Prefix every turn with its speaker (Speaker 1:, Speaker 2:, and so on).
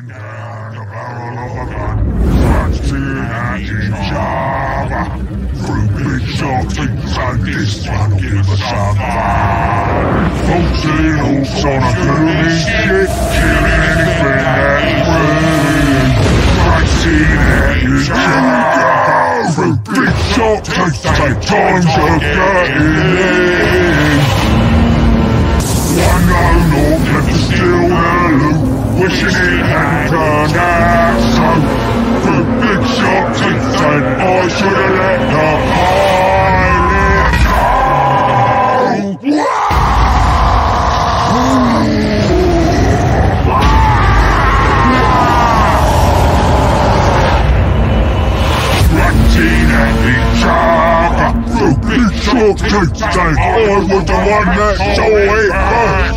Speaker 1: down the barrel of a gun, punching at each other. Through big shopping and this one give us some fun. 14 hawks on a cooling ship, killing anything that's rude. Punching at each other. Through big shopping, take time to get in. One lone hawk left to steal the loot, wishing it hadn't turned out so. Through big shots and said I should have let the pilot go. Grunting at each other. Through big shots and said I was the one that saw it first.